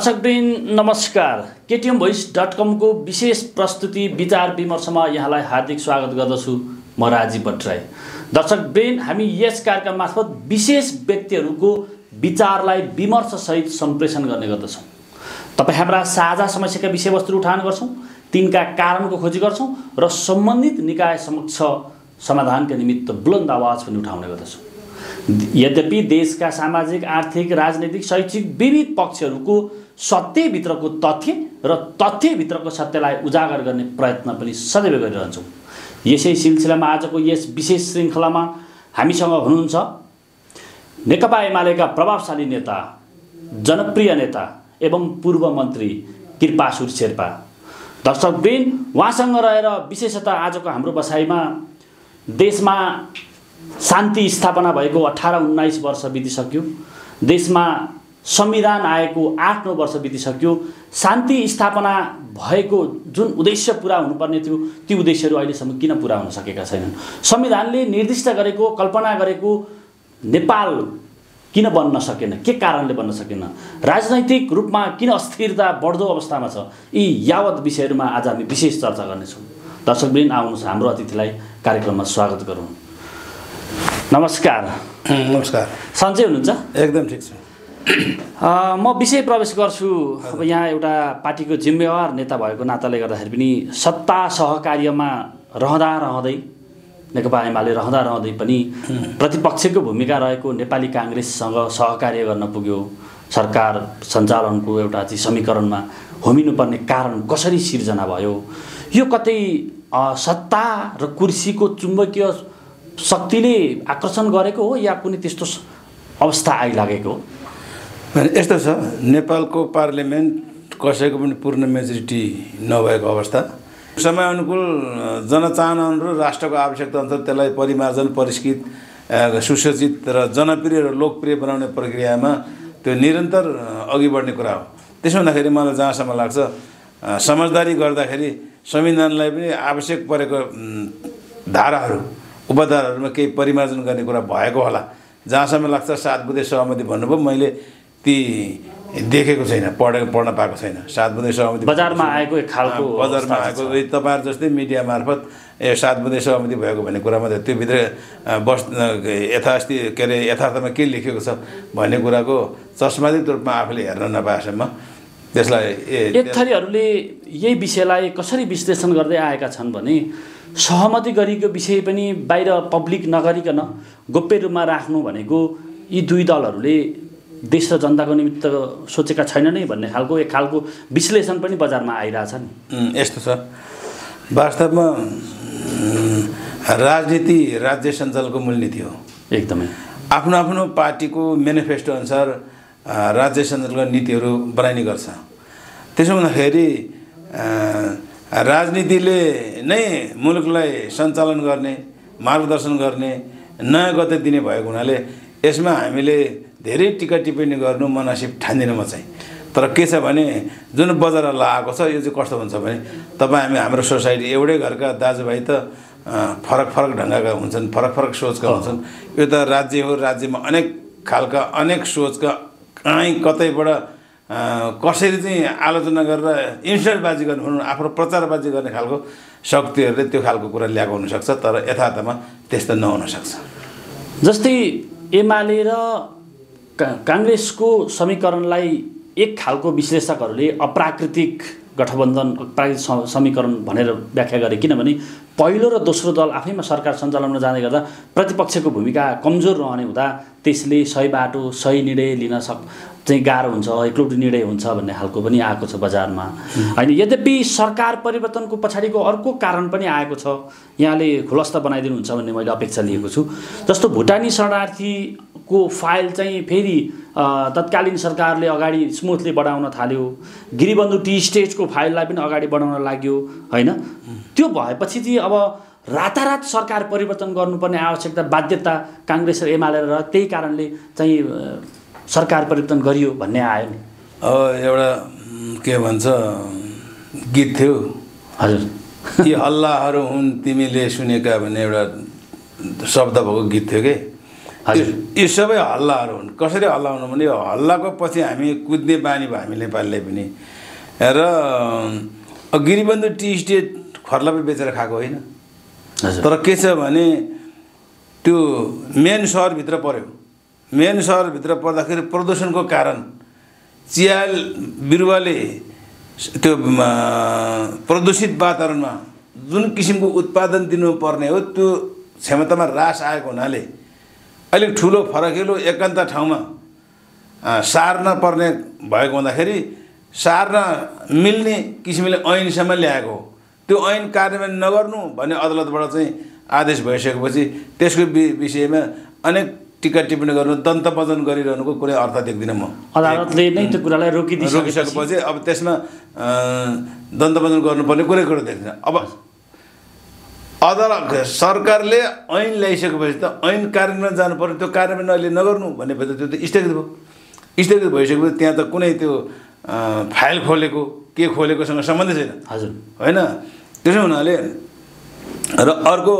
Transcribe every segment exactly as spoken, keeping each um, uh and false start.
दर्शकवृन्द नमस्कार। KTM voice dot कम को विशेष प्रस्तुति विचार विमर्शमा यहाँलाई हार्दिक स्वागत गर्दछु। म राजीव भट्टराई। दर्शकवृन्द हामी यस कार्यक्रम मार्फत विशेष व्यक्तिहरूको विचारलाई विमर्श सहित सम्प्रेषण गर्ने गर्दछौँ। तपाईँ हाम्रा साझा समस्याका विषयवस्तु उठान गर्छौँ, तिनका कारणको खोजी गर्छौँ र सम्बन्धित निकाय समक्ष समाधानका निमित्त बुलन्द आवाज पनि उठाउने गर्दछौँ। यद्यपि देशका सामाजिक, आर्थिक, राजनीतिक, शैक्षिक विविध पक्षहरूको सत्यभित्रको तथ्य र तथ्यभित्रको सत्यलाई उजागर गर्ने प्रयत्न पनि सदैव गरिरहन्छौँ। यसै सिलसिलामा आजको यस विशेष श्रृङ्खलामा हामीसँग हुनुहुन्छ नेकपा एमालेका प्रभावशाली नेता, जनप्रिय नेता एवं पूर्व मन्त्री कृपाशुर शेर्पा। दर्शकवृन्द, उहाँसँग रहेर विशेषतः आजको हाम्रो बसाइमा देशमा शान्ति स्थापना भएको अठारह उन्नाइस वर्ष बितिसक्यो, देशमा संविधान आएको आठ नौ वर्ष बितिसक्यो, शान्ति स्थापना भएको जुन उद्देश्य पुरा हुनुपर्ने थियो ती उद्देश्यहरू अहिलेसम्म किन पुरा हुन सकेका छैनन्? संविधानले निर्दिष्ट गरेको, कल्पना गरेको नेपाल किन बन्न सकेन? के कारणले बन्न सकेन? राजनैतिक रूपमा किन अस्थिरता बढ्दो अवस्थामा छ? यी यावत विषयहरूमा आज हामी विशेष चर्चा गर्नेछौँ। दर्शकवृन्द, आउनुहोस् हाम्रो अतिथिलाई कार्यक्रममा स्वागत गरौँ। नमस्कार। नमस्कार। सन्चै हुनुहुन्छ? एकदम ठिक छु। म विषय प्रवेश गर्छु। अब यहाँ एउटा पार्टीको जिम्मेवार नेता भएको नाताले गर्दाखेरि पनि सत्ता सहकार्यमा रहँदा रहँदै, नेकपा एमाले रहँदा रहँदै पनि प्रतिपक्षको भूमिका रहेको नेपाली काङ्ग्रेससँग सहकार्य गर्न पुग्यो। सरकार सञ्चालनको एउटा चाहिँ समीकरणमा होमिनुपर्ने कारण कसरी सिर्जना भयो? यो कतै सत्ता र कुर्सीको चुम्बकीय शक्तिले आकर्षण गरेको हो या कुनै त्यस्तो अवस्था आइलागेको हो? यस्तो छ, नेपालको पार्लियामेन्ट कसैको पनि पूर्ण मेजोरिटी नभएको अवस्था, समय अनुकूल जनचाहना अनुरूप राष्ट्रको आवश्यकता अनुसार त्यसलाई परिमार्जन, परिष्कृत, सुसज्जित र जनप्रिय र लोकप्रिय बनाउने प्रक्रियामा त्यो निरन्तर अघि बढ्ने कुरा हो। त्यसो हुँदाखेरि मलाई जहाँसम्म लाग्छ समझदारी गर्दाखेरि संविधानलाई पनि आवश्यक परेको धाराहरू, उपधाराहरूमा केही परिमार्जन गर्ने कुरा भएको होला। जहाँसम्म लाग्छ सात बुँदे सहमति भन्नुभयो, मैले ती देखेको छैन, पढेको पढ्न पाएको छैन। सात बुँदे सहमति बजारमा आएको एक खालको बजारमा आएको तपाईँहरू जस्तै मिडिया मार्फत ए सात बुँदे सहमति भएको भन्ने कुरा मात्रै, त्योभित्र बस यथास्ति के अरे यथार्थमा के लेखेको छ भन्ने कुराको चस्मादित रूपमा आफूले हेर्न नपाएसम्म त्यसलाई एक थरीहरूले यही विषयलाई कसरी विश्लेषण गर्दै आएका छन् भने सहमति गरेको विषय पनि बाहिर पब्लिक नगरिकन गोप्य रूपमा राख्नु भनेको यी दुई दलहरूले देश र जनताको निमित्त सोचेका छैनन् भन्ने खालको एक खालको विश्लेषण पनि बजारमा आइरहेछ नि। यस्तो छ, वास्तवमा राजनीति राज्य सञ्चालनको मूलनीति हो। एकदमै आफ्नो आफ्नो पार्टीको मेनिफेस्टो अनुसार राज्य सञ्चालनको नीतिहरू बनाइने गर्छ। त्यसो हुँदाखेरि राजनीतिले नै मुलुकलाई सञ्चालन गर्ने, मार्गदर्शन गर्ने, नयाँ गति दिने भएको हुनाले यसमा हामीले धेरै टिका टिप्पणी गर्नु मनासिब ठान्दिनँ म चाहिँ। तर के छ भने जुन बजारमा लागेको छ यो चाहिँ कस्तो हुन्छ भने तपाईँ हामी हाम्रो सोसाइटी एउटै घरका दाजुभाइ त फरक फरक ढङ्गका हुन्छन्, फरक फरक सोचका हुन्छन्। यो त राज्य हो, राज्यमा अनेक खालका अनेक सोचका कहीँ कतैबाट कसरी चाहिँ आलोचना गरेर इन्सल्टबाजी गर्नु भनौँ, आफ्नो प्रचारबाजी गर्ने खालको शक्तिहरूले त्यो खालको कुरा ल्याएको हुनसक्छ। तर यथार्थमा त्यस्तो नहुनसक्छ। जस्तै एमाले र काङ्ग्रेसको समीकरणलाई एक खालको विश्लेषकहरूले अप्राकृतिक गठबन्धन, अप्राकृतिक समीकरण भनेर व्याख्या गरे। किनभने पहिलो र दोस्रो दल आफैमा सरकार सञ्चालनमा जाँदै गर्दा प्रतिपक्षको भूमिका कमजोर रहने हुँदा त्यसले सही बाटो, सही निर्णय लिन सक चाहिँ गाह्रो हुन्छ, एक्लौटी निर्णय हुन्छ भन्ने खालको पनि आएको छ बजारमा होइन। यद्यपि सरकार परिवर्तनको पछाडिको अर्को कारण पनि आएको छ, यहाँले खुलस्त बनाइदिनुहुन्छ भन्ने मैले अपेक्षा लिएको छु। जस्तो भुटानी शरणार्थीको फाइल चाहिँ फेरि तत्कालीन सरकारले अगाडि स्मुथली बढाउन थाल्यो, गिरिबन्धु टी स्टेटको फाइललाई पनि अगाडि बढाउन लाग्यो होइन। त्यो भएपछि चाहिँ अब रातारात सरकार परिवर्तन गर्नुपर्ने आवश्यकता, बाध्यता काङ्ग्रेस र एमाले र त्यही कारणले चाहिँ सरकार परिवर्तन गरियो भन्ने आयो नि। अब एउटा के भन्छ गीत थियो, हजुर, यी हल्लाहरू हुन् तिमीले सुनेका भन्ने एउटा शब्द भएको गीत थियो कि यो सबै हल्लाहरू हुन्। कसरी हल्ला हुनु भने यो हल्लाको पछि हामी कुद्ने बानी भयो हामी नेपालीले पनि। र गिरिबन्धु टी स्टेट खर्लापे बेचेर खाएको होइन, तर के छ भने त्यो मेन सहरभित्र पर्यो। मेन सहरभित्र पर्दाखेरि प्रदूषणको कारण चिया बिरुवाले त्यो प्रदूषित वातावरणमा जुन किसिमको उत्पादन दिनुपर्ने हो त्यो क्षमतामा ह्रास आएको हुनाले अलिक ठुलो फरकिलो एकान्त ठाउँमा सार्न पर्ने भएको हुँदाखेरि सार्न मिल्ने किसिमले ऐनसम्म ल्याएको। त्यो ऐन कार्यान्वयन नगर्नु भन्ने अदालतबाट चाहिँ आदेश भइसकेपछि त्यसको विषयमा अनेक टिका टिप्पणी गर्नु, दन्तपजन गरिरहनुको कुनै अर्थ देख्दिनँ म। अदालतले नै त्यो कुरालाई रोकिदिसकेपछि अब त्यसमा दन्तपजन गर्नुपर्ने कुरै कुरो देख्दिनँ। अब अदालत सरकारले ऐन ल्याइसकेपछि त ऐन कार्यान्वयन जानु पर्यो, त्यो कार्यान्वयन अहिले नगर्नु भनेपछि त्यो त स्थगित भयो। स्थगित भइसकेपछि त्यहाँ त कुनै त्यो फाइल खोलेको के खोलेकोसँग सम्बन्ध छैन। हजुर होइन, त्यसो हुनाले र अर्को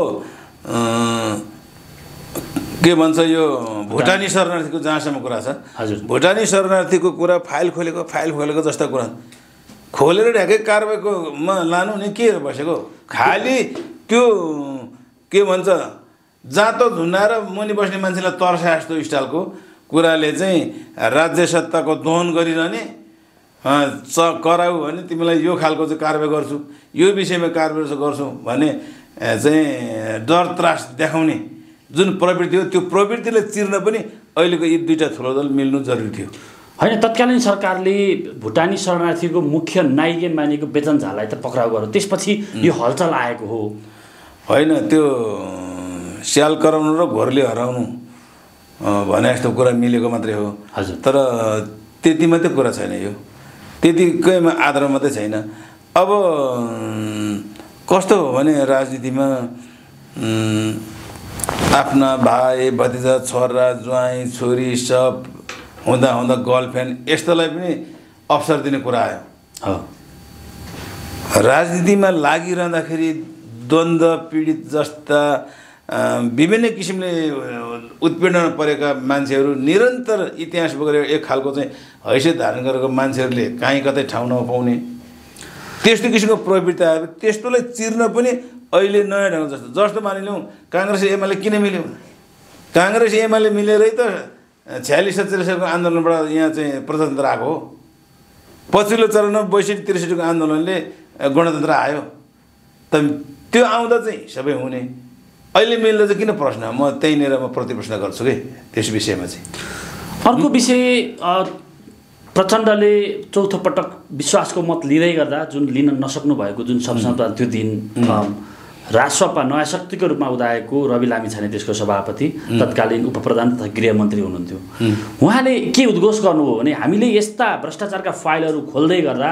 के भन्छ यो भुटानी शरणार्थीको जहाँसम्म कुरा छ, हजुर भुटानी शरणार्थीको कुरा फाइल खोलेको फाइल खोलेको जस्ता कुरा खोलेर ढ्याकै कारबाहीकोमा लानु नि के बसेको। खालि त्यो के भन्छ जाँतो झुन्डाएर मुनि बस्ने मान्छेलाई तर्सा जस्तो स्टाइलको कुराले चाहिँ राज्य सत्ताको दोहन गरिरहने, च कराऊ भने तिमीलाई यो खालको चाहिँ कारबाही गर्छु, यो विषयमा कारबाही गर्छु भने चाहिँ डर त्रास देखाउने जुन प्रवृत्ति हो त्यो प्रवृत्तिलाई चिर्न पनि अहिलेको यी दुईवटा ठुलो दल मिल्नु जरुरी थियो। होइन, तत्कालीन सरकारले भुटानी शरणार्थीको मुख्य नाइके मानिएको बेचन झालाई त पक्राउ गर्यो, त्यसपछि यो हलचल आएको हो। होइन, त्यो स्याल कराउनु र घोरले हराउनु भने जस्तो कुरा मिलेको मात्रै हो। हजुर, तर त्यति मात्रै कुरा छैन, यो त्यतिकैमा आधार मात्रै छैन। अब कस्तो हो भने राजनीतिमा आफ्ना भाइ भतिजा छोरा ज्वाइँ छोरी सब हुँदा हुँदा गर्लफ्रेन्ड यस्तोलाई पनि अवसर दिने कुरा आयो। हो, राजनीतिमा लागिरहँदाखेरि द्वन्द्व पीडित जस्ता विभिन्न किसिमले उत्पीडन परेका मान्छेहरू निरन्तर इतिहास बोकेर एक खालको चाहिँ हैसियत धारण गरेको मान्छेहरूले काहीँ कतै ठाउँ नपाउने त्यस्तो किसिमको प्रवृत्ति आयो। त्यस्तोलाई चिर्न पनि अहिले नयाँ ढङ्ग जस्तो जस्तो मानिलिउँ काङ्ग्रेस एमाले किन मिल्यो? काङ्ग्रेस एमाले मिलेरै त छ्यालिस सत्तालिसको आन्दोलनबाट यहाँ चाहिँ प्रजातन्त्र आएको हो। पछिल्लो चरणमा बैसठी त्रिसठीको आन्दोलनले गणतन्त्र आयो। त त्यो आउँदा चाहिँ सबै हुने, अहिले मिल्दा चाहिँ किन प्रश्न? म त्यहीँनिर म प्रतिप्रश्न गर्छु कि त्यस विषयमा चाहिँ। अर्को विषय, प्रचण्डले चौथो पटक विश्वासको मत लिँदै गर्दा जुन लिन नसक्नु भएको जुन संसदमा त्यो दिन राजसपा नयाँ शक्तिको रूपमा उदाएको रवि लामिछाने त्यसको सभापति तत्कालीन उपप्रधान तथा गृहमन्त्री हुनुहुन्थ्यो। उहाँले के उद्घोष गर्नुभयो भने हामीले यस्ता भ्रष्टाचारका फाइलहरू खोल्दै गर्दा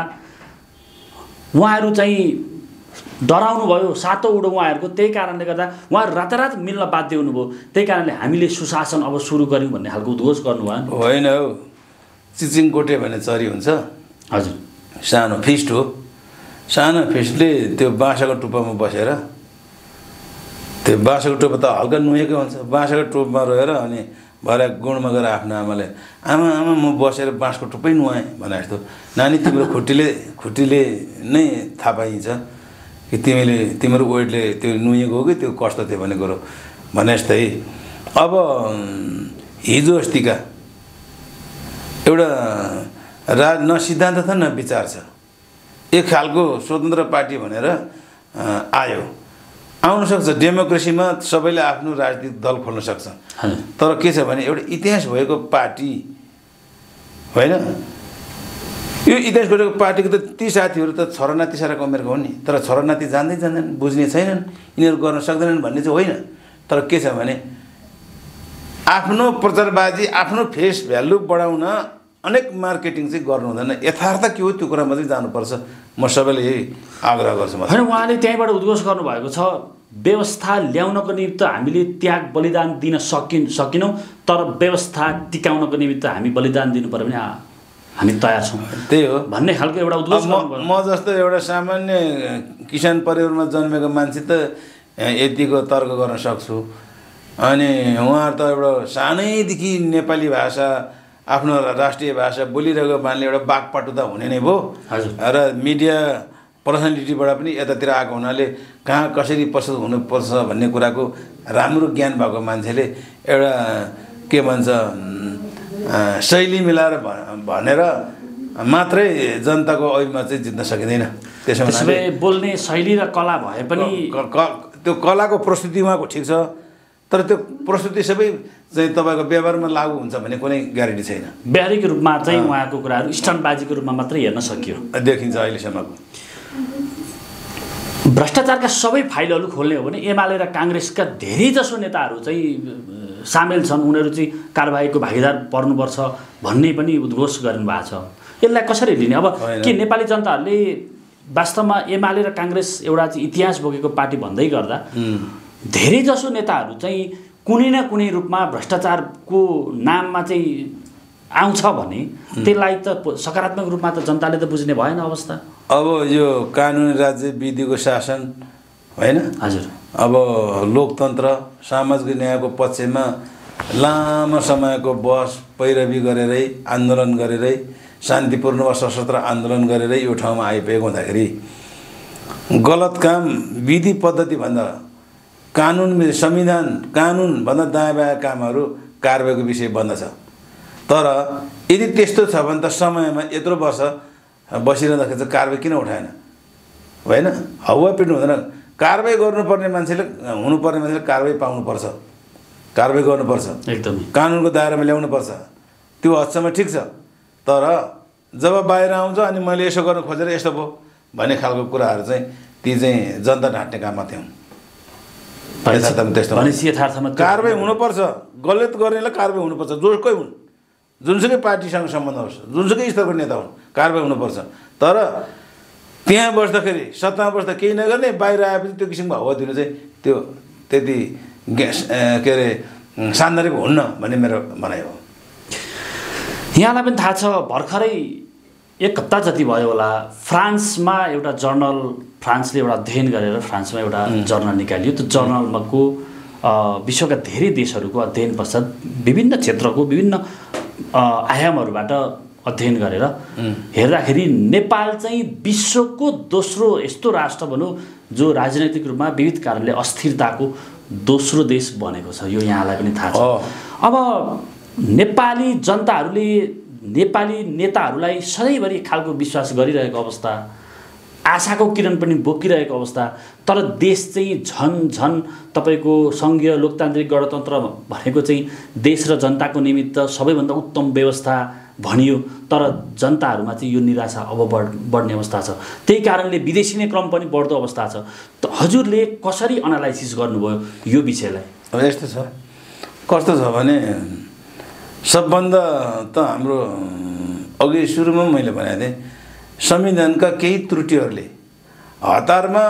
उहाँहरू चाहिँ डराउनु भयो, सातो उडो उहाँहरूको, त्यही कारणले गर्दा उहाँहरू रातारात मिल्न बाध्य हुनुभयो, त्यही कारणले हामीले सुशासन अब सुरु गऱ्यौँ भन्ने खालको उद्घोष गर्नुभयो। होइन हौ, चिचिङ गोटे भन्ने चरी हुन्छ। हजुर, सानो फिस्ट हो। सानो फिस्टले त्यो बाँसको टुप्पामा बसेर, त्यो बाँसको टोपा त हल्का नुहेको हुन्छ, बाँसको टोपमा रहेर अनि भरे गुणमा गएर आफ्नो आमाले आमा आमा म बसेर बाँसको टुप्पै नुहाएँ भने जस्तो, नानी तिम्रो खुट्टीले खुट्टीले नै थाहा पाइन्छ कि तिमीले तिम्रो वेटले त्यो नुहेको हो कि त्यो कस्तो थियो भन्ने कुरो भने जस्तै। अब हिजो अस्तिका एउटा राज न सिद्धान्त छ न विचार छ, एक खालको स्वतन्त्र पार्टी भनेर आयो। आउन सक्छ, डेमोक्रेसीमा सबैले आफ्नो राजनीतिक दल खोल्न सक्छ, तर के छ भने एउटा इतिहास भएको पार्टी होइन। यो इतिहास भएको पार्टीको त ती साथीहरू त छोरा नाति साराको उमेरको हो नि, तर छोरा नाति जान्दै जान्दैनन्, बुझ्ने छैनन्, यिनीहरू गर्न सक्दैनन् भन्ने चाहिँ होइन। तर के छ भने आफ्नो प्रचारबाजी, आफ्नो फेस भ्यालु बढाउन अनेक मार्केटिङ चाहिँ गर्नु हुँदैन। यथार्थ के हो त्यो कुरामा चाहिँ जानुपर्छ। म सबैले यही आग्रह गर्छु। म होइन, उहाँले त्यहीँबाट उद्घोष गर्नुभएको छ, व्यवस्था ल्याउनको निमित्त हामीले त्याग बलिदान दिन सकिन् सकिनौँ, तर व्यवस्था टिकाउनको निमित्त हामी बलिदान दिनु पर्यो भने हामी तयार छौँ, त्यही हो भन्ने खालको एउटा उद्घोष गर्नुभयो। म जस्तो एउटा सामान्य किसान परिवारमा जन्मेको मान्छे त यतिको तर्क गर्न सक्छु। अनि उहाँहरू त एउटा सानैदेखि नेपाली भाषा आफ्नो राष्ट्रिय भाषा बोलिरहेको मान्छेले एउटा बाघपटु त हुने नै भयो र मिडिया पर्सनालिटीबाट पनि यतातिर आएको हुनाले कहाँ कसरी प्रस्तुत हुनुपर्छ भन्ने कुराको राम्रो ज्ञान भएको मान्छेले एउटा के भन्छ शैली मिलाएर भनेर मात्रै जनताको ऐमा चाहिँ जित्न सकिँदैन। त्यसो भए बोल्ने शैली र कला भए पनि त्यो कलाको प्रस्तुति उहाँको ठिक छ, तर त्यो प्रस्तुति सबै चाहिँ तपाईँको व्यवहारमा लागू हुन्छ भन्ने कुनै ग्यारेन्टी छैन। व्यावहारिक रूपमा चाहिँ उहाँको कुराहरू स्टन्टबाजीको रूपमा मात्रै हेर्न सकियो, देखिन्छ अहिलेसम्मको। भ्रष्टाचारका सबै फाइलहरू खोल्ने हो भने एमाले र काङ्ग्रेसका धेरैजसो नेताहरू चाहिँ सामेल छन्, उनीहरू चाहिँ कारबाहीको भागीदार पर्नुपर्छ भन्ने पनि उद्घोष गर्नु भएको छ। यसलाई कसरी लिने? अब के नेपाली जनताहरूले वास्तवमा एमाले र काङ्ग्रेस एउटा चाहिँ इतिहास बोकेको पार्टी भन्दै गर्दा धेरैजसो नेताहरू चाहिँ कुनै न कुनै रूपमा भ्रष्टाचारको नाममा चाहिँ आउँछ भने त्यसलाई त सकारात्मक रूपमा त जनताले त बुझ्ने भएन अवस्था। अब यो कानुनी राज्य विधिको शासन होइन, हजुर, अब लोकतन्त्र सामाजिक न्यायको पक्षमा लामो समयको बहस पैरवी गरेरै आन्दोलन गरेरै शान्तिपूर्ण वा सशस्त्र आन्दोलन गरेरै यो ठाउँमा आइपुगेको हुँदाखेरि गलत काम विधि पद्धतिभन्दा कानुन संविधान कानुनभन्दा दायाँ बायाँ कामहरू कारबाहीको विषय बन्दछ। तर यदि त्यस्तो छ भने त समयमा यत्रो वर्ष बसिरहँदाखेरि चाहिँ कारबाही किन उठाएन? होइन, हावा पिट्नु हुँदैन। कारबाही गर्नुपर्ने मान्छेले हुनुपर्ने मान्छेले कारबाही पाउनुपर्छ, कारबाही गर्नुपर्छ, एकदमै कानुनको दायरामा ल्याउनुपर्छ। त्यो हदसम्म ठिक छ, तर जब बाहिर आउँछ अनि मैले यसो गर्न खोजेर यस्तो भयो भन्ने खालको कुराहरू चाहिँ ती चाहिँ जनता ढाँट्ने काम मात्रै हुन्। यथार्थमा त्यस्तो यथार्थमा कारबाही हुनुपर्छ, गलत गर्नेलाई कारबाही हुनुपर्छ, जोसकै हुन्, जुनसुकै पार्टीसँग सम्बन्ध होस्, जुनसुकै स्तरको नेता हुन्, कारबाही हुनुपर्छ। तर त्यहाँ बस्दाखेरि सत्तामा बस्दा केही नगर्ने, बाहिर आएपछि त्यो किसिमको हावा दिनु चाहिँ त्यो त्यति ग्यास के अरे सान्दर्भिक हुन्न भन्ने मेरो भनाइ हो। यहाँलाई पनि थाहा छ, भर्खरै एक हप्ता जति भयो होला फ्रान्समा एउटा जर्नल, फ्रान्सले एउटा अध्ययन गरेर फ्रान्समा एउटा जर्नल निकालियो। त्यो जर्नलमाको विश्वका धेरै देशहरूको अध्ययन पश्चात विभिन्न क्षेत्रको विभिन्न आयामहरूबाट अध्ययन गरेर हेर्दाखेरि नेपाल चाहिँ विश्वको दोस्रो यस्तो राष्ट्र भनौँ जो राजनैतिक रूपमा विविध कारणले अस्थिरताको दोस्रो देश बनेको छ। यो यहाँलाई पनि थाहा छ। अब नेपाली जनताहरूले नेपाली नेताहरूलाई सधैँभरि खालको विश्वास गरिरहेको अवस्था, आशाको किरण पनि बोकिरहेको अवस्था, तर देश चाहिँ झन झन तपाईँको सङ्घीय लोकतान्त्रिक गणतन्त्र भनेको चाहिँ देश र जनताको निमित्त सबैभन्दा उत्तम व्यवस्था भनियो, तर जनताहरूमा चाहिँ यो निराशा अब बढ बढ्ने अवस्था छ। त्यही कारणले विदेशी नै क्रम पनि बढ्दो अवस्था छ। त हजुरले कसरी एनालाइसिस गर्नुभयो यो विषयलाई? अब यस्तो छ, कस्तो छ भने सबभन्दा त हाम्रो अघि सुरुमा मैले भनेको थिएँ, संविधानका केही त्रुटिहरूले हतारमा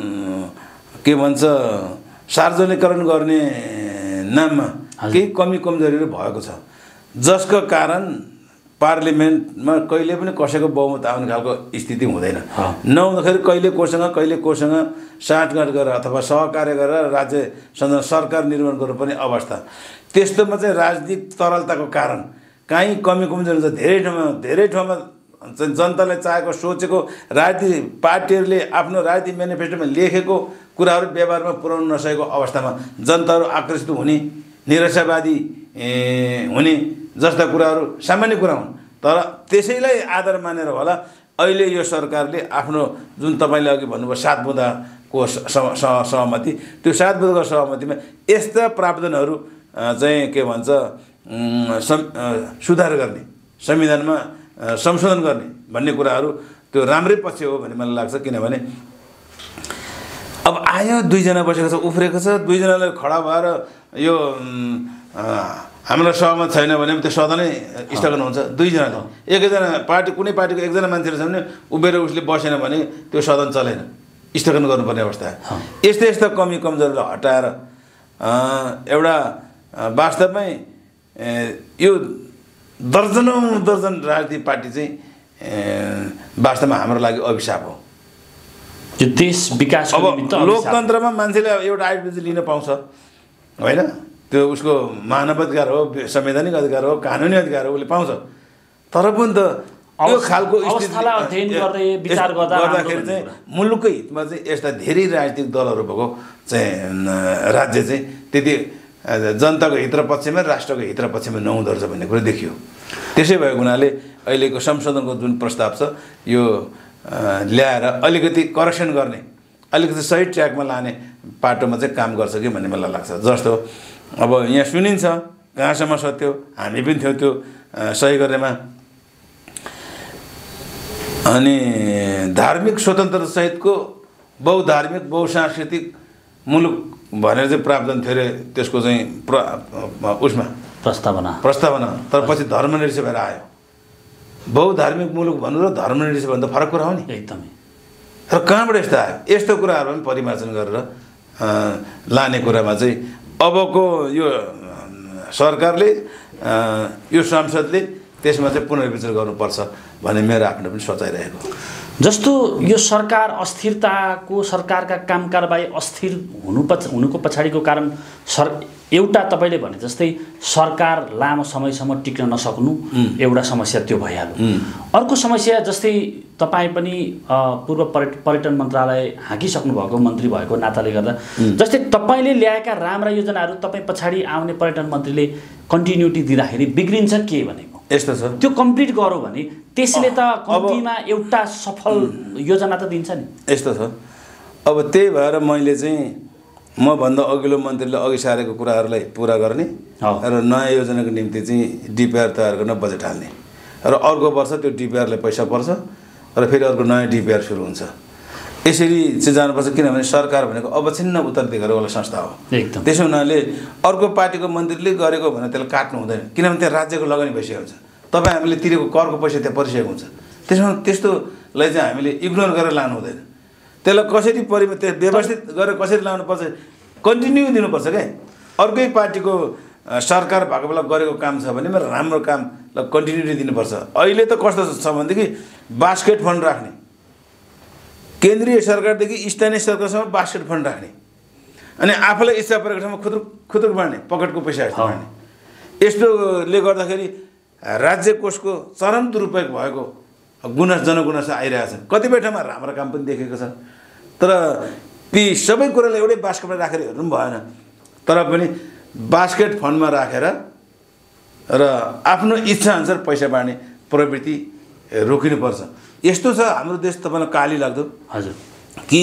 के भन्छ सार्वजनिकरण गर्ने नाममा केही कमी कमजोरीहरू भएको छ, जसको कारण पार्लिमेन्टमा कहिले पनि कसैको बहुमत आउने खालको स्थिति हुँदैन। नहुँदाखेरि कहिले कोसँग कहिले कोसँग साँठगाँठ गरेर अथवा सहकार्य गरेर राज्य संविधान सरकार निर्माण गर्नुपर्ने अवस्था। त्यस्तोमा चाहिँ राजनीतिक तरलताको कारण काहीँ कमी कमजोरी छ। धेरै ठाउँमा धेरै ठाउँमा जनताले चाहेको सोचेको राजनीतिक पार्टीहरूले आफ्नो राजनीतिक मेनिफेस्टोमा लेखेको कुराहरू व्यवहारमा पुर्याउन नसकेको अवस्थामा जनताहरू आकर्षित हुने, निराशावादी हुने जस्ता कुराहरू सामान्य कुरा हुन्। तर त्यसैलाई आधार मानेर होला अहिले यो सरकारले आफ्नो जुन तपाईँले अघि भन्नुभयो सात बुँदाको सहमति, त्यो सात बुँदाको सहमतिमा यस्ता प्रावधानहरू चाहिँ के भन्छ सुधार गर्ने, संविधानमा संशोधन गर्ने भन्ने कुराहरू त्यो राम्रै पक्ष हो भन्ने मलाई लाग्छ। किनभने अब आयो दुईजना बसेको छ, उफ्रेको छ, दुईजनाले खडा भएर यो हामीलाई सहमत छैन भने त्यो सदनै स्थगन हुन्छ। दुईजना एकजना पार्टी कुनै पार्टीको एकजना मान्छेहरू छ भने उभिएर उसले बसेन भने त्यो सदन चलेन, स्थगन गर्नुपर्ने अवस्था। यस्ता यस्ता कमी कमजोरीलाई हटाएर एउटा वास्तवमै यो दर्जनौँ दर्जन राजनीतिक पार्टी चाहिँ वास्तवमा हाम्रो लागि अभिशाप हो। यो देश विकास अब लोकतन्त्रमा मान्छेले एउटा आइडियोलोजी लिन पाउँछ होइन, त्यो उसको मानव अधिकार हो, संवैधानिक अधिकार हो, कानुनी अधिकार हो, उसले पाउँछ। तर पनि त यो खालको अवस्थालाई अध्ययन गर्दै विचार गर्दा गर्दाखेरि चाहिँ मुलुककै हितमा चाहिँ यस्ता धेरै राजनीतिक दलहरू भएको चाहिँ राज्य चाहिँ त्यति जनताको हित र पक्षमा राष्ट्रको हित र पक्षमा नहुँदो रहेछ भन्ने कुरो देखियो। त्यसै भएको हुनाले अहिलेको संशोधनको जुन प्रस्ताव छ यो ल्याएर अलिकति करेक्सन गर्ने, अलिकति सही ट्र्याकमा लाने पाटोमा चाहिँ काम गर्छ कि भन्ने मलाई लाग्छ। जस्तो अब यहाँ सुनिन्छ कहाँसम्म सत्य हो, हामी पनि थियौँ त्यो सही गर्नेमा। अनि धार्मिक स्वतन्त्रतासहितको बहुधार्मिक बहुसांस्कृतिक मुलुक भनेर चाहिँ प्रावधान थियो अरे त्यसको चाहिँ प्र उसमा प्रस्तावना प्रस्तावना तर पछि धर्मनिरपेक्ष भएर आयो। बहुधार्मिक मुलुक भन्नु र धर्मनिरपेक्ष भन्दा फरक कुरा हो नि एकदमै। र कहाँबाट यस्तो आयो? यस्तो कुराहरू पनि परिमार्जन गरेर लाने कुरामा चाहिँ अबको यो सरकारले यो संसदले त्यसमा चाहिँ पुनर्विचार गर्नुपर्छ भन्ने मेरो आफ्नो पनि सोचाइरहेको। जस्तो यो सरकार अस्थिरताको सरकारका काम कारबाही अस्थिर हुनु पछ हुनुको पछाडिको कारण सर एउटा तपाईँले भने जस्तै सरकार लामो समयसम्म टिक्न नसक्नु एउटा समस्या त्यो भइहाल्यो। अर्को समस्या जस्तै तपाईँ पनि पूर्व पर्यटन मन्त्रालय हाँकिसक्नु भएको मन्त्री भएको नाताले गर्दा जस्तै तपाईँले ल्याएका राम्रा योजनाहरू तपाईँ पछाडि आउने पर्यटन मन्त्रीले कन्टिन्युटी दिँदाखेरि बिग्रिन्छ के भनेको यस्तो छ। त्यो कम्प्लिट गरौँ भने त्यसले त कम्तीमा एउटा सफल योजना त दिन्छ नि। यस्तो छ। अब त्यही भएर मैले चाहिँ मभन्दा अघिल्लो मन्त्रीले अघि सारेको कुराहरूलाई पुरा गर्ने र नयाँ योजनाको निम्ति चाहिँ डिपिआर तयार गर्न बजेट हाल्ने र अर्को वर्ष त्यो डिपिआरलाई पैसा पर्छ र फेरि अर्को नयाँ डिपिआर सुरु हुन्छ। यसरी चाहिँ जानुपर्छ किनभने सरकार भनेको अवच्छिन्न उत्तराधिकारवाला संस्था हो। एकदम। त्यसो हुनाले अर्को पार्टीको मन्त्रीले गरेको भने त्यसलाई काट्नु हुँदैन किनभने त्यहाँ राज्यको लगानी भइसकेको हुन्छ। तपाईँ हामीले तिरेको करको पैसा त्यहाँ परिसकेको हुन्छ। त्यसमा त्यस्तोलाई चाहिँ हामीले इग्नोर गरेर लानु हुँदैन। त्यसलाई कसरी परि त्यो व्यवस्थित गरेर कसरी लानुपर्छ कन्टिन्यू दिनुपर्छ क्या। अर्कै पार्टीको सरकार भएको बेला गरेको काम छ भने राम्रो कामलाई कन्टिन्युटी दिनुपर्छ। अहिले त कस्तो छ भनेदेखि बास्केट फन्ड राख्ने, केन्द्रीय सरकारदेखि स्थानीय सरकारसम्म बास्केट फन्ड राख्ने अनि आफूलाई इच्छा परेको ठाउँमा खुद्रुक खुद्रुक बाँड्ने, पकेटको पैसा जस्तो बाँड्ने। यस्तोले गर्दाखेरि राज्य कोषको चरम दुरुपयोग भएको गुनास जनगुनासो आइरहेको छ। कतिपय ठाउँमा राम्रो काम पनि देखेको छ तर ती सबै कुरालाई एउटै बास्केटमा राखेर हेर्नु पनि भएन। तर पनि बास्केट फन्डमा राखेर र आफ्नो इच्छाअनुसार पैसा बाँड्ने प्रवृत्ति रोकिनुपर्छ। यस्तो छ हाम्रो देश तपाईँलाई काली लाग्दो हजुर कि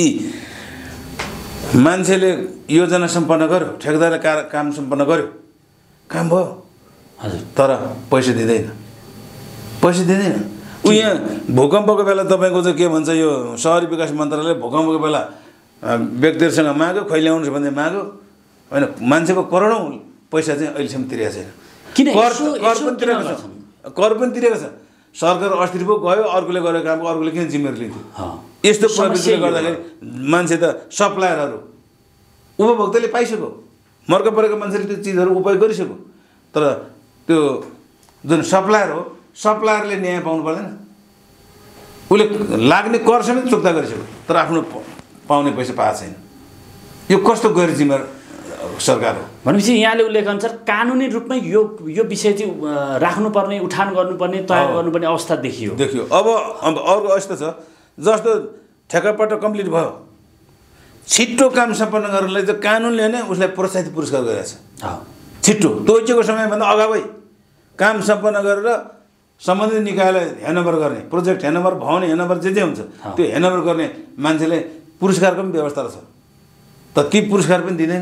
मान्छेले योजना सम्पन्न गर्यो, ठेकेदारले कार काम सम्पन्न गर्यो, काम भयो हजुर तर पैसा दिँदैन, पैसा दिँदैन। ऊ यहाँ भूकम्पको बेला तपाईँको चाहिँ के भन्छ यो सहरी विकास मन्त्रालयले भूकम्पको बेला व्यक्तिहरूसँग माग्यो, खैल्याउनुहोस् भन्दै माग्यो होइन। मान्छेको करोडौँ पैसा चाहिँ अहिलेसम्म तिरेको छैन। किन कर कर पनि तिरेको छ, कर पनि तिरेको छ। सरकार अस्थिर पो गयो, अर्कोले गरेको कामको अर्कोले किन जिम्मेवारी लिन्थ्यो? यस्तो प्रवृत्तिले गर्दाखेरि मान्छे त सप्लायरहरू उपभोक्ताले पाइसक्यो, मर्का परेको मान्छेले त्यो चिजहरू उपयोग गरिसक्यो तर त्यो जुन सप्लायर हो सप्लायरले न्याय पाउनु पर्दैन। उसले लाग्ने कर समेत चुक्ता गरिसक्यो तर आफ्नो पाउने पैसा पाएको छैन। यो कस्तो गैर जिम्मेवार सरकार हो भनेपछि यहाँले उल्लेख अनुसार कानुनी रूपमै यो यो विषय चाहिँ राख्नुपर्ने, उठान गर्नुपर्ने, तयार गर्नुपर्ने अवस्था देखियो देखियो अब अब अर्को यस्तो छ जस्तो ठेकापट्टा कम्प्लिट भयो, छिट्टो काम सम्पन्न गर्नलाई चाहिँ कानुनले नै उसलाई प्रोत्साहित पुरस्कार गरिरहेछ। छिट्टो तोकिएको समयभन्दा अगावै काम सम्पन्न गरेर सम्बन्धित निकायलाई ह्यान्डओभर गर्ने, प्रोजेक्ट ह्यान्डओभर भवन ह्यान्डओभर जे जे हुन्छ त्यो ह्यान्डओभर गर्ने मान्छेले पुरस्कारको पनि व्यवस्था रहेछ त ती पुरस्कार पनि दिँदैन।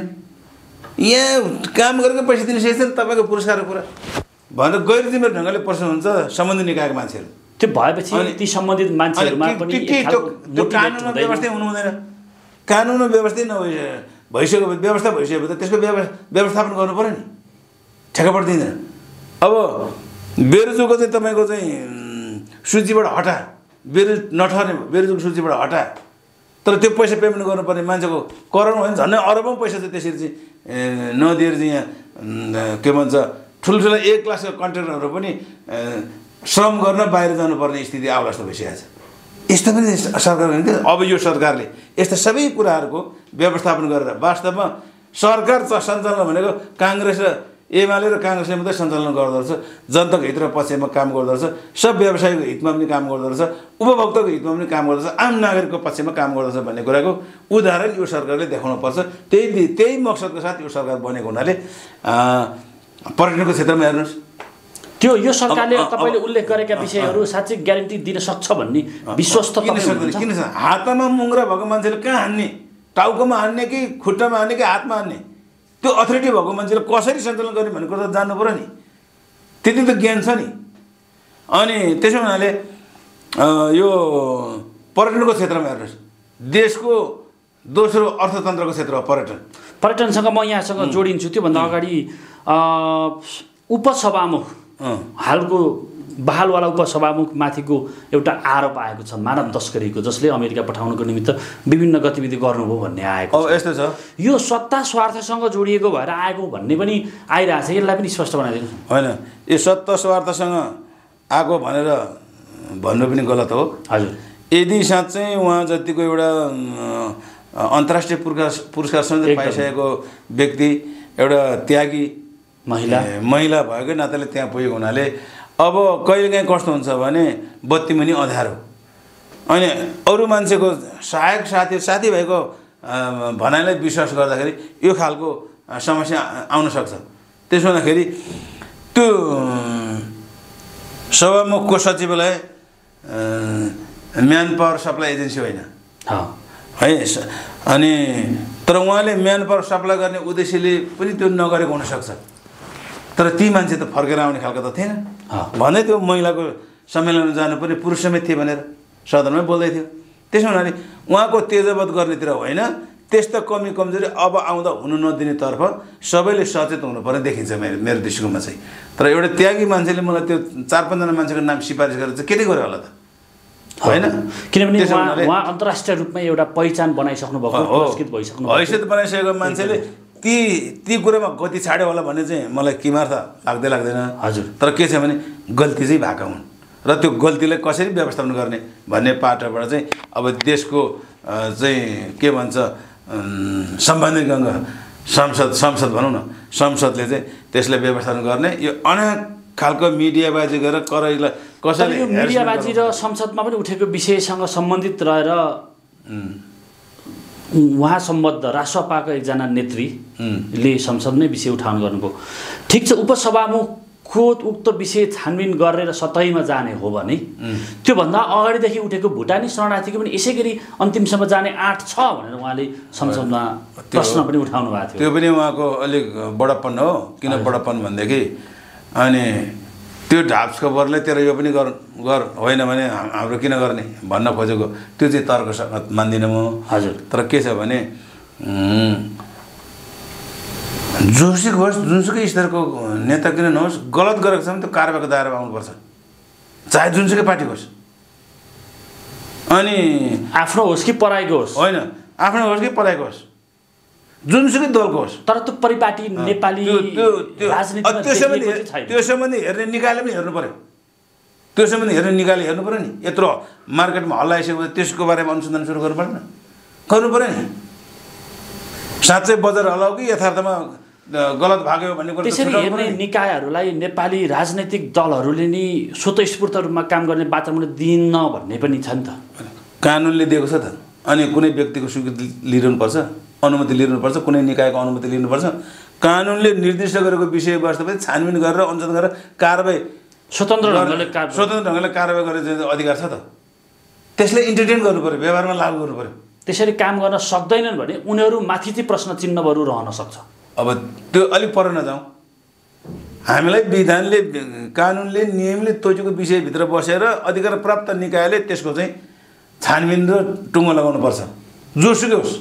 यहाँ काम गरेको पैसा दिने सकेछ तपाईँको पुरस्कारको कुरा भनेर गैर जिम्मेवार ढङ्गले प्रश्न हुन्छ सम्बन्धित निकायको मान्छेहरू। त्यो भएपछि ती सम्बन्धित मान्छेहरूमा पनि त्यो कानुन व्यवस्था हुनु हुँदैन। कानुन व्यवस्था नभइ भइसक्यो व्यवस्था भइसक्यो त त्यसको व्यवस्थापन गर्नु पऱ्यो नि, ठेकापट दिँदैन। अब बेरोजगारको चाहिँ तपाईँको चाहिँ सूचीबाट हटा, बेरोज नठर्ने बेरोजगारको सूचीबाट हटा तर त्यो पैसा पेमेन्ट गर्नुपर्ने मान्छेको करोड भयो भने झन्डै अरबौँ पैसा चाहिँ त्यसरी चाहिँ नदिएर चाहिँ यहाँ के भन्छ ठुल्ठुला एक क्लासको कन्ट्र्याक्टरहरू पनि श्रम गर्न बाहिर जानुपर्ने स्थिति आउला जस्तो भइसकेको छ। यस्तो पनि सरकारले अब यो सरकारले यस्ता सबै कुराहरूको व्यवस्थापन गरेर वास्तवमा सरकार सञ्चालन भनेको काङ्ग्रेस र एमाले र काङ्ग्रेसले मात्रै सञ्चालन गर्दो रहेछ, जनताको हित र पक्षमा काम गर्दो रहेछ, सब व्यवसायीको हितमा पनि काम गर्दो रहेछ, उपभोक्ताको हितमा पनि काम गर्दो रहेछ, आम नागरिकको पक्षमा काम गर्दो रहेछ भन्ने कुराको उदाहरण यो सरकारले देखाउनुपर्छ। त्यही त्यही मकसदको साथ यो सरकार बनेको हुनाले पर्यटनको क्षेत्रमा हेर्नुहोस्, त्यो यो सरकारले तपाईँले उल्लेख गरेका विषयहरू साँच्चै ग्यारेन्टी दिन सक्छ भन्ने विश्वास त किन सक्दैन? किन सक्दैन? हातमा मुङ्रा भएको मान्छेले कहाँ हान्ने? टाउकोमा हान्ने कि खुट्टामा हान्ने कि हातमा हान्ने? त्यो अथोरिटी भएको मान्छेले कसरी सञ्चालन गर्ने भन्ने कुरा त जान्नु पऱ्यो नि, त्यति त ज्ञान छ नि। अनि त्यसो हुनाले यो पर्यटनको क्षेत्रमा हेर्नुहोस्, देशको दोस्रो अर्थतन्त्रको क्षेत्र हो पर्यटन। पर्यटनसँग म यहाँसँग जोडिन्छु। त्योभन्दा अगाडि उपसभामुख हालको बहालवाला उपसभामुखमाथिको एउटा आरोप आएको छ मानव तस्करीको, जसले अमेरिका पठाउनको निमित्त विभिन्न गतिविधि गर्नुभयो भन्ने आएको छ। यस्तो छ, यो सत्ता स्वार्थसँग जोडिएको भएर आएको भन्ने पनि आइरहेछ, यसलाई पनि स्पष्ट बनाइदिनुहोस्। होइन, यो सत्ता स्वार्थसँग आएको भनेर भन्नु पनि गलत हो। हजुर, यदि साँच्चै उहाँ जतिको एउटा अन्तर्राष्ट्रिय पुरस्कार पुरस्कार समेत पाइसकेको व्यक्ति, एउटा त्यागी महिला महिला भएको नाताले त्यहाँ पुगेको हुनाले अब कहिलेकाहीँ कस्तो हुन्छ भने बत्ती मुनि अँध्यारो, अनि अरू मान्छेको सहायक साथी साथीभाइको भनाइलाई विश्वास गर्दाखेरि यो खालको समस्या आउन सक्छ। त्यसो हुँदाखेरि त्यो सभामुखको सचिवालय म्यान पावर सप्लाई एजेन्सी होइन है, अनि तर उहाँले म्यान पावर सप्लाई गर्ने उद्देश्यले पनि त्यो नगरेको हुनसक्छ। तर ती मान्छे त फर्केर आउने खालको त थिएन। भन्दै थियो महिलाको सम्मेलनमा जानुपर्ने, पुरुष समेत थिए भनेर सदनमै बोल्दै थियो। त्यसो हुनाले उहाँको तेजवध गर्नेतिर होइन, त्यस्ता कमी कमजोरी अब आउँदा हुनु नदिनेतर्फ सबैले सचेत हुनुपर्ने देखिन्छ मेरो मेरो दृष्टिकोणमा चाहिँ। तर एउटा त्यागी मान्छेले मलाई त्यो चार पाँचजना मान्छेको नाम सिफारिस गरेर चाहिँ के के गर्यो होला त? होइन, किनभने उहाँ अन्तर्राष्ट्रिय रूपमा एउटा पहिचान बनाइसक्नु भएको, पुरस्कृत भइसक्नु हैसियत बनाइसकेको मान्छेले ती ती कुरामा गति छाड्यो होला भन्ने चाहिँ मलाई किमार्थ लाग्दै लाग्दैन। हजुर, तर के छ भने गल्ती चाहिँ भएका हुन् र त्यो गल्तीलाई कसरी व्यवस्थापन गर्ने भन्ने पाटोबाट चाहिँ अब देशको चाहिँ के भन्छ सम्बन्धित गङ्ग संसद संसद भनौँ न, संसदले चाहिँ त्यसलाई व्यवस्थापन गर्ने। यो अनेक खालको मिडियाबाजी गरेर करैलाई कसैले यो मिडियाबाजी र संसदमा पनि उठेको विषयसँग सम्बन्धित रहेर उहाँ सम्बद्ध राष्ट्रपाको एकजना नेत्रीले संसदमै विषय उठान गर्नुभयो। ठिक छ, उपसभामुखको उक्त विषय छानबिन गरेर सतैमा जाने हो भने त्योभन्दा अगाडिदेखि उठेको भुटानी शरणार्थीको पनि यसै गरी अन्तिमसम्म जाने आँट छ भनेर उहाँले संसदमा प्रश्न पनि उठाउनु भएको थियो। त्यो पनि उहाँको अलिक बडप्पन हो। किन बडप्पन भनेदेखि अनि त्यो ढाप्स खबरले तेरो यो पनि गर गर होइन भने हाम्रो किन गर्ने भन्न खोजेको त्यो चाहिँ तर्कसङ्गत मान्दिनँ म। हजुर, तर के छ भने जोसुकै होस्, जुनसुकै स्तरको नेता किन नहोस्, गलत गरेको छ भने त्यो कारबाहीको दायरामा आउनुपर्छ, चाहे जुनसुकै पार्टी होस्। अनि आफ्नो होस् कि पराइको होस्, होइन आफ्नो होस् कि पराइको होस्, जुनसुकै दलको होस्, तर त्यो परिपाटी नेपाली राजनीतिमा त्यो सम्बन्धी हेर्ने निकायले पनि हेर्नु पर्यो। त्यो सम्बन्धी हेर्ने निकायले हेर्नु पऱ्यो नि। यत्रो मार्केटमा हल्ला आइसकेपछि त्यसको बारेमा अनुसन्धान सुरु गर्नु पर्दैन, गर्नु पऱ्यो नि। साँच्चै बजार हल्लाउ कि यथार्थमा गलत भाग्यो भन्ने कुरा त्यसरी हेर्ने निकायहरूलाई नेपाली राजनैतिक दलहरूले नि स्वतस्फूर्त रूपमा काम गर्ने वातावरण दिन्न भन्ने पनि छ नि त। कानुनले दिएको छ त। अनि कुनै व्यक्तिको स्वीकृति लिनुपर्छ, अनुमति लिनुपर्छ, कुनै निकायको अनुमति लिनुपर्छ। कानुनले निर्दिष्ट गरेको विषयवस्तुपछि छानबिन गरेर अनुसन्धान गरेर कारबाही स्वतन्त्र ढङ्गले स्वतन्त्र ढङ्गले कारबाही गर्ने अधिकार छ त। त्यसलाई इन्टरटेन गर्नु पऱ्यो, व्यवहारमा लागू गर्नु पऱ्यो। त्यसरी काम गर्न सक्दैनन् भने उनीहरू माथि चाहिँ प्रश्न चिन्हहरू रहन सक्छ। अब त्यो अलिक पर नजाउँ, हामीलाई विधानले कानुनले नियमले तोकेको विषयभित्र बसेर अधिकार प्राप्त निकायले त्यसको चाहिँ छानबिन र टुङ्गो लगाउनुपर्छ, जोसुकै होस्।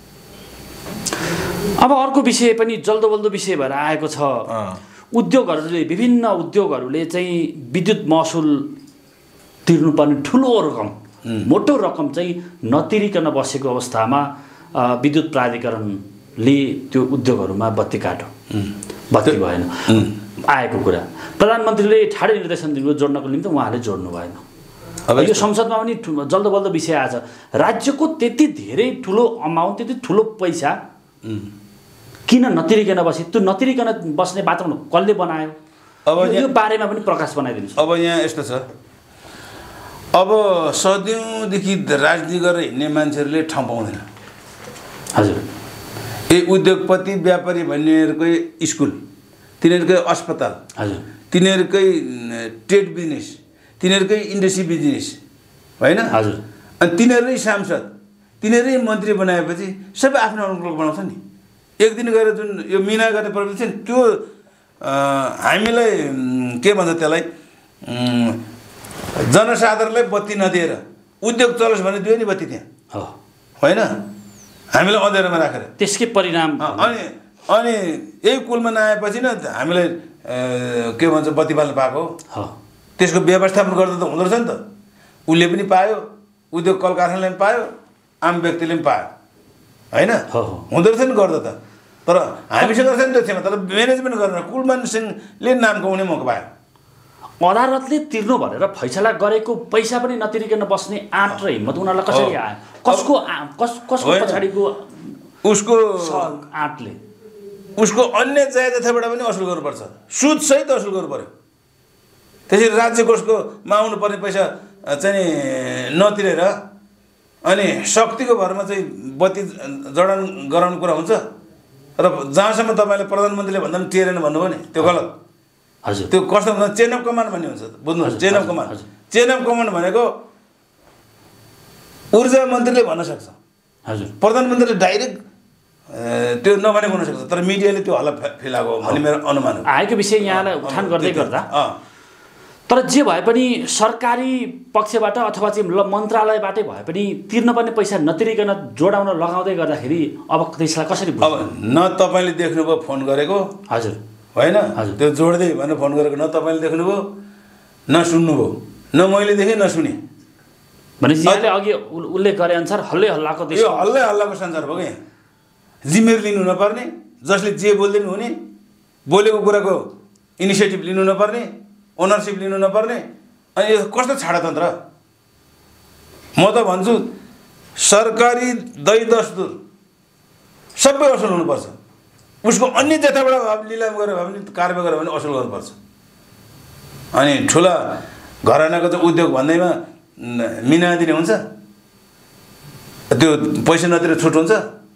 अब अर्को विषय पनि जल्दो बल्दो विषय भएर आएको छ। उद्योगहरूले विभिन्न उद्योगहरूले चाहिँ विद्युत महसुल तिर्नुपर्ने ठुलो रकम, मोटो रकम चाहिँ नतिरिकन बसेको अवस्थामा विद्युत प्राधिकरणले त्यो उद्योगहरूमा बत्ती काट्यो, बत्ती भएन आएको कुरा प्रधानमन्त्रीले ठाडै निर्देशन दिनुभयो जोड्नको निम्ति, उहाँले जोड्नु भएन। अब यो संसदमा पनि जल्दो बल्दो विषय आएछ। राज्यको त्यति धेरै ठुलो अमाउन्ट, त्यति ठुलो पैसा किन नतिरिकन बसे? त्यो नतिरिकन बस्ने वातावरण कसले बनायो? अब यो बारेमा पनि प्रकाश बनाइदिनुहोस्। अब यहाँ यस्तो छ, अब सदियौँदेखि राजनीति गरेर हिँड्ने मान्छेहरूले ठाउँ पाउँदैन। हजुर, ए उद्योगपति व्यापारी भन्नेहरूकै स्कुल, तिनीहरूकै अस्पताल, हजुर, तिनीहरूकै ट्रेड बिजनेस, तिनीहरूकै इन्डस्ट्री बिजनेस, होइन? हजुर। अनि तिनीहरूकै सांसद, तिनीहरूकै मन्त्री बनाएपछि सबै आफ्नो अनुकूल बनाउँछ नि। एक दिन गएर जुन यो मिना गर्ने प्रविधि छ नि, त्यो हामीलाई के भन्छ त्यसलाई, जनसाधारणलाई बत्ती नदिएर उद्योग चलोस् भने दियो नि बत्ती त्यहाँ, होइन? हामीलाई अँध्यारोमा राखेर त्यसकै परिणाम। अनि अनि यही कुलमा नआएपछि न हामीलाई के भन्छ बत्ती बाल्न पाएको हो। त्यसको व्यवस्थापन गर्दा त हुँदो रहेछ नि त। उसले पनि पायो, उद्योग कल कारखानाले पनि पायो, आम व्यक्तिले पनि पायो, होइन? हुँदो रहेछ नि गर्दा त। तर हामीसँग रहेछ नि त्यो थिएन। तर म्यानेजमेन्ट गरेर कुलमान सिंहले नाम कमाउने मौका पायो। अदालतले तिर्नु भनेर फैसला गरेको पैसा पनि नतिरिकन बस्ने आँट र हिम्मत उनीहरूलाई कसरी आयो? कसको कस कसको पछाडिको उसको आँटले? उसको अन्य जायदादबाट पनि असुल गर्नुपर्छ, सुदसहित असुल गर्नु पर्यो। त्यसरी राज्य कोषको मा आउनुपर्ने पैसा चाहिँ नतिरेर अनि शक्तिको भरमा चाहिँ बत्ती जडान गराउने कुरा हुन्छ। र जहाँसम्म तपाईँले प्रधानमन्त्रीले भन्दा पनि टेरेन भन्नुभयो नि, त्यो गलत। हजुर, त्यो कस्तो हुन्छ, चेन अफ कमान्ड भन्ने हुन्छ, बुझ्नुहोस्? Chain of command, chain of command भनेको ऊर्जा मन्त्रीले भन्न सक्छ, हजुर, प्रधानमन्त्रीले डाइरेक्ट त्यो नभनेको हुनसक्छ। तर मिडियाले त्यो हल्ला फिलाएको भन्ने मेरो अनुमान हो। आएको विषय यहाँलाई उठान गर्दै गर्दा तर जे भए पनि सरकारी पक्षबाट अथवा चाहिँ मन्त्रालयबाटै भए पनि तिर्नुपर्ने पैसा नतिरिकन जोडाउन लगाउँदै गर्दाखेरि अब त्यसलाई कसरी बुझ्नु? अब न तपाईँले देख्नुभयो फोन गरेको, हजुर, होइन? त्यो जोड्दै भनेर फोन गरेको न तपाईँले देख्नुभयो न सुन्नुभयो, न मैले देखेँ न सुने। भनेपछि यहाँले अघि उल्लेख गरे अनुसार हल्लै हल्लाको देश, यो हल्लै हल्लाको संसार भयो क्या। जिम्मेवारी लिनु नपर्ने, जसले जे बोल्दै हुने, बोलेको कुराको इनिसिएटिभ लिनु नपर्ने, ओनरसिप लिनु नपर्ने। अनि यो कस्तो छाडातन्त्र? म त भन्छु सरकारी दही दस्तुर सबै असुल हुनुपर्छ। उसको अन्य जताबाट भए लिलाम गरेर भए पनि कारबाही गरेर भने असुल गर्नुपर्छ। अनि ठुला घरानाको चाहिँ उद्योग भन्दैमा मिना दिने हुन्छ, त्यो पैसा नतिर छुट हुन्छ।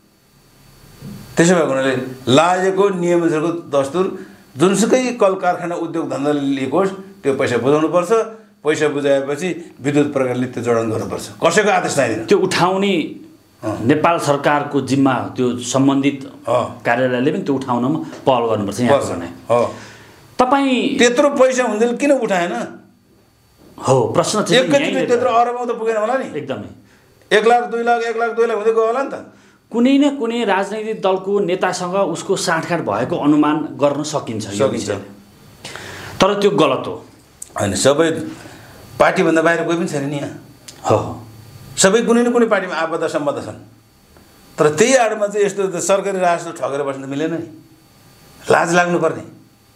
त्यसो भएको हुनाले लागेको नियमअनुसारको दस्तुर जुनसुकै कल कारखाना उद्योग धन्दाले लिएको होस् त्यो पैसा बुझाउनुपर्छ। पैसा बुझाएपछि विद्युत प्रकारले त्यो जडान गर्नुपर्छ, कसैको आदेश चाहिँदैन। त्यो उठाउने नेपाल सरकारको जिम्मा, त्यो सम्बन्धित कार्यालयले पनि त्यो उठाउनमा पहल गर्नुपर्छ। यहाँ तपाईँ त्यत्रो पैसा हुँदैन किन उठाएन? हो प्रश्न चाहिँ एकैचोटि त्यत्रो अरबौँ त पुगेन होला नि। एकदमै एक लाख दुई लाख एक लाख दुई लाख हुँदै गयो होला नि त। कुनै न कुनै राजनैतिक दलको नेतासँग उसको साँठगाँठ भएको अनुमान गर्न सकिन्छ सकिन्छ तर त्यो गलत हो। होइन, सबै पार्टीभन्दा बाहिर कोही पनि छैन नि यहाँ। हो, सबै कुनै न कुनै पार्टीमा आबद्ध सम्बद्ध छन्। तर त्यही आडमा चाहिँ यस्तो सरकारी राजस्व ठगेर बस्न त मिलेन नि। लाज लाग्नुपर्ने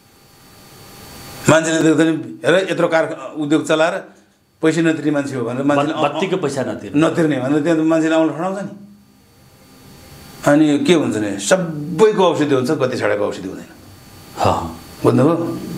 मान्छेले देख्दैन हेर यत्रो कार उद्योग चलाएर पैसा नतिर्ने मान्छे हो भनेर मान्छेले बत्तीको पैसा नतिर्ने नतिर्ने भनेर त्यहाँ मान्छेले आउन ठडाउँछ नि। अनि के हुन्छ नि, सबैको औषधि हुन्छ, गति छाडेको औषधि हुँदैन। बुझ्नुभयो?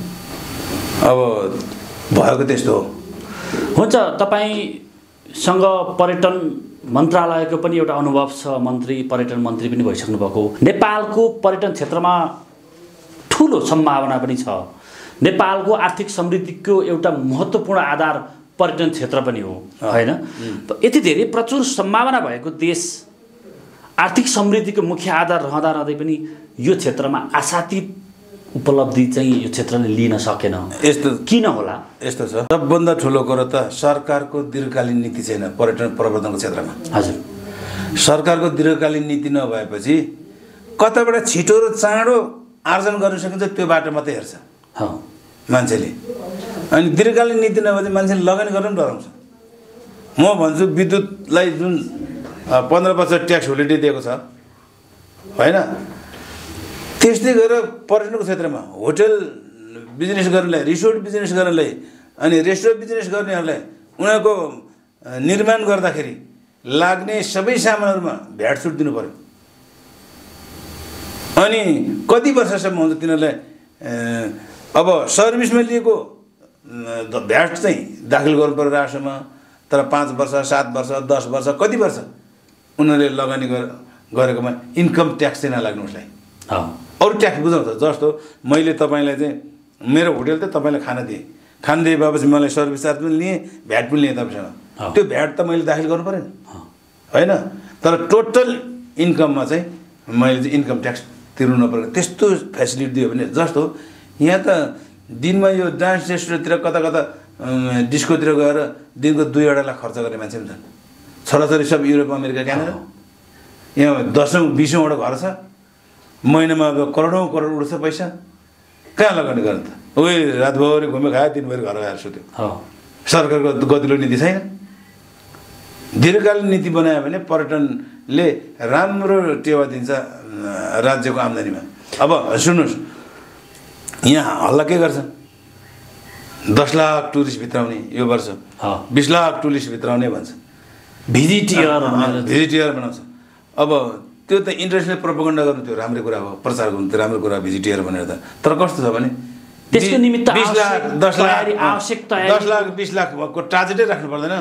अब भएको त्यस्तो हो। हुन्छ, तपाईँसँग पर्यटन मन्त्रालयको पनि एउटा अनुभव छ, मन्त्री पर्यटन मन्त्री पनि भइसक्नु भएको। नेपालको पर्यटन क्षेत्रमा ठुलो सम्भावना पनि छ। नेपालको आर्थिक समृद्धिको एउटा महत्त्वपूर्ण आधार पर्यटन क्षेत्र पनि हो, होइन? यति धेरै प्रचुर सम्भावना भएको देश आर्थिक समृद्धिको मुख्य आधार रहँदा रहँदै पनि यो क्षेत्रमा आशातीत उपलब्धि चाहिँ यो क्षेत्रले लिन सकेन। यस्तो किन होला? यस्तो छ, सबभन्दा ठुलो कुरो त सरकारको दीर्घकालीन नीति छैन पर्यटन प्रवर्धनको क्षेत्रमा। हजुर, सरकारको दीर्घकालीन नीति नभएपछि कताबाट छिटो र चाँडो आर्जन गर्न सकिन्छ त्यो बाटो मात्रै हेर्छ मान्छेले। अनि दीर्घकालीन नीति नभएपछि मान्छेले लगानी गर्न पनि डराउँछ। म भन्छु विद्युतलाई जुन पन्ध्र वर्ष ट्याक्स होलिडे दिएको छ, होइन? त्यस्तै गरेर पर्यटनको क्षेत्रमा होटल बिजनेस गर्नेलाई, रिसोर्ट बिजनेस गर्नेलाई, अनि रेस्टुरेन्ट बिजनेस गर्नेहरूलाई उनीहरूको निर्माण गर्दाखेरि लाग्ने सबै सामानहरूमा भ्याट छुट दिनु पर्यो। अनि कति वर्षसम्म हुन्छ तिनीहरूलाई अब सर्भिसमा लिएको भ्याट चाहिँ दाखिल गर्नु पर्यो राष्ट्रमा, तर पाँच वर्ष सात वर्ष दस वर्ष कति वर्ष उनीहरूले लगानी गरेकोमा इन्कम ट्याक्स चाहिँ नलाग्नु उसलाई। अरू ट्याक्स बुझाउँछ, जस्तो मैले तपाईँलाई चाहिँ मेरो होटेल त तपाईँलाई खाना दिएँ, खाना दिए बाबा मलाई सर्भिस चार्ज पनि लिएँ, भ्याट पनि लिएँ तपाईँसँग, त्यो भ्याट त मैले दाखिल गर्नु पऱ्यो नि होइन। तर टोटल इन्कममा चाहिँ मैले चाहिँ इन्कम ट्याक्स तिर्नु नपर्ने त्यस्तो फेसिलिटी दियो भने, जस्तो यहाँ त दिनमा यो डान्स रेस्टुरेन्टतिर कता कता डिस्कोतिर गएर दिनको दुईवटा लाख खर्च गर्ने मान्छे पनि छन्। छोराछोरी सब युरोप अमेरिका क्यानाडा, यहाँ दसौँ बिसौँवटा घर छ, महिनामा अब करोडौँ करोड उठ्छ पैसा, कहाँ लगाउने गर्ने त? उही रातभरि घुमे खायो, दिनभरि घर आएर सुत्यो। सरकारको गतिलो नीति छैन। दीर्घकालीन नीति बनायो भने पर्यटनले राम्रो टेवा दिन्छ राज्यको आम्दानीमा। अब सुन्नुहोस्, यहाँ हल्ला के गर्छ? दस लाख टुरिस्ट भित्राउने यो वर्ष, बिस लाख टुरिस्ट भित्राउने भन्छ, भिजिटियर भिजिटियर बनाउँछ। अब त्यो त इन्टरनेसनल प्रोपोगन्डा गर्नु त्यो राम्रै कुरा हो, प्रचार गर्नु त्यो राम्रो कुरा भिजिटियर भनेर त। तर कस्तो छ भने त्यसको निमित्त बिस लाख दस लाख आवश्यक तयारी दस लाख बिस लाखको टार्गेटै राख्नु पर्दैन।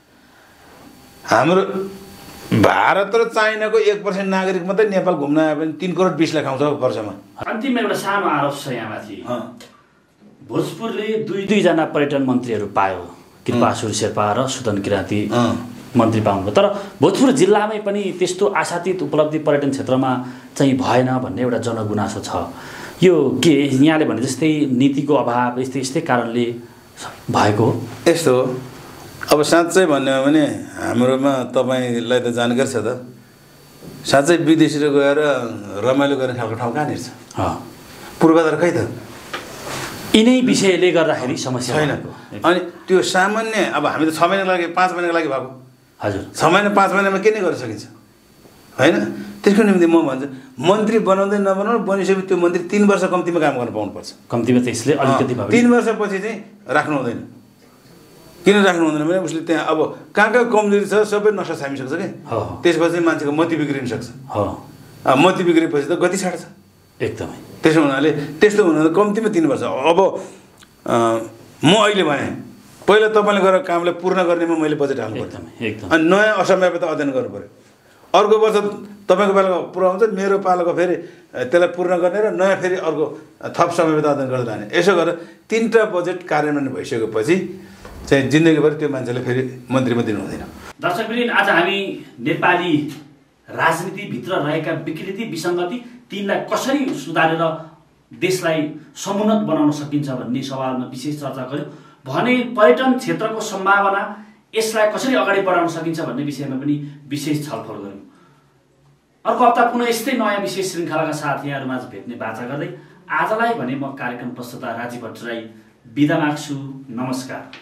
हाम्रो भारत र चाइनाको एक पर्सेन्ट नागरिक मात्रै नेपाल घुम्न आयो भने तिन करोड बिस लाख आउँछ वर्षमा। अन्तिम एउटा सानो आरोप छ यहाँमाथि, भोजपुरले दुई दुईजना पर्यटन मन्त्रीहरू पायो, कृपासुर शेर्पा र सुदन किराँती मन्त्री पाउनुभयो। तर भोजपुर जिल्लामै पनि त्यस्तो आशातीत उपलब्धि पर्यटन क्षेत्रमा चाहिँ भएन भन्ने एउटा जनगुनासो छ। यो के यहाँले भने जस्तै नीतिको अभाव यस्तै यस्तै कारणले भएको हो? यस्तो हो। अब साँच्चै भन्ने हो भने हाम्रोमा तपाईँलाई त जानकारी छ त, साँच्चै विदेशीहरू गएर रमाइलो गर्ने खालको ठाउँ कहाँनिर छ? पूर्वाधार खै त? यिनै विषयले गर्दाखेरि समस्या छैन। अनि त्यो सामान्य अब हामी त छ महिनाको लागि पाँच महिनाको लागि भएको, हजुर छ महिना पाँच महिनामा के नै गर्न सकिन्छ होइन। त्यसको निम्ति म भन्छु मन्त्री बनाउँदै नबनाउनु, बनिसकेपछि त्यो मन्त्री तिन वर्ष कम्तीमा काम गर्न पाउनुपर्छ। कम्तीमा चाहिँ यसले अलिकति तिन वर्षपछि चाहिँ राख्नु हुँदैन। किन राख्नु हुँदैन भने उसले त्यहाँ अब कहाँ कहाँ कमजोरी छ सबै नसा छामिसक्छ कि, त्यसपछि मान्छेको मती बिग्रिन सक्छ। मती बिग्रेपछि त गति छाड्छ एकदमै। त्यसो हुनाले त्यस्तो हुनाले कम्तीमा तिन वर्ष। अब म अहिले भने पहिला तपाईँले गरेर कामलाई पूर्ण गर्नेमा मैले बजेट हाल्नु पर्छ, अनि नयाँ असमयमा त अध्ययन गर्नु पऱ्यो। अर्को वर्ष तपाईँको पालाको पुरा हुन्छ, मेरो पालाको फेरि त्यसलाई पूर्ण गर्ने र नयाँ फेरि अर्को थप समयमा त अध्ययन गर्दै लाने। यसो गरेर तिनवटा बजेट कार्यान्वयन भइसकेपछि चाहिँ जिन्दगीभरि त्यो मान्छेले फेरि मन्त्रीमा दिनु हुँदैन। दर्शकवृन्द, आज हामी नेपाली राजनीतिभित्र रहेका विकृति विसङ्गति तिनलाई कसरी सुधारेर देशलाई समुन्नत बनाउन सकिन्छ भन्ने सवालमा विशेष चर्चा गर्यौँ। भने पर्यटन क्षेत्रको सम्भावना यसलाई कसरी अगाडि बढाउन सकिन्छ भन्ने विषयमा पनि विशेष छलफल गर्यौँ। अर्को हप्ता पुनः यस्तै नयाँ विशेष श्रृङ्खलाका साथ यहाँहरूमाझ भेट्ने बाचा गर्दै आजलाई भने म कार्यक्रम प्रस्तुता राजीव भट्टराई बिदा माग्छु। नमस्कार।